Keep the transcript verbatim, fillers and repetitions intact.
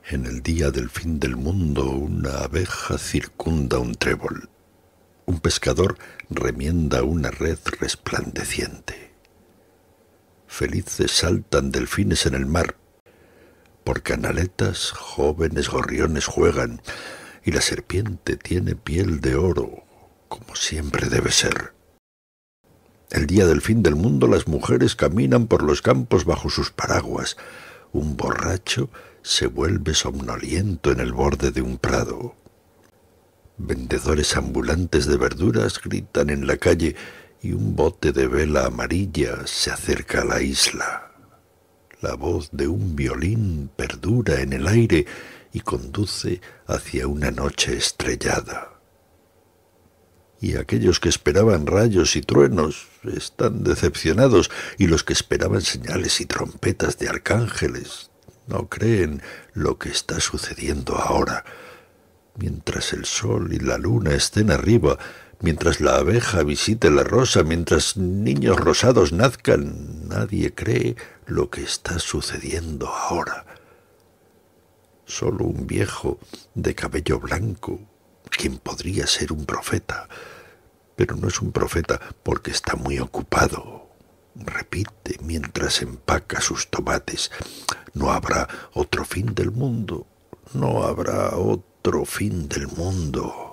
En el día del fin del mundo, una abeja circunda un trébol. Un pescador remienda una red resplandeciente. Felices saltan delfines en el mar. Por canaletas, jóvenes gorriones juegan, y la serpiente tiene piel de oro, como siempre debe ser. El día del fin del mundo, las mujeres caminan por los campos bajo sus paraguas. Un borracho se vuelve somnoliento en el borde de un prado. Vendedores ambulantes de verduras gritan en la calle y un bote de vela amarilla se acerca a la isla. La voz de un violín perdura en el aire y conduce hacia una noche estrellada. Y aquellos que esperaban rayos y truenos están decepcionados, y los que esperaban señales y trompetas de arcángeles no creen lo que está sucediendo ahora. Mientras el sol y la luna estén arriba, mientras la abeja visite la rosa, mientras niños rosados nazcan, nadie cree lo que está sucediendo ahora. Solo un viejo de cabello blanco, quien podría ser un profeta, pero no es un profeta porque está muy ocupado. Repite mientras empaca sus tomates: no habrá otro fin del mundo, no habrá otro fin del mundo.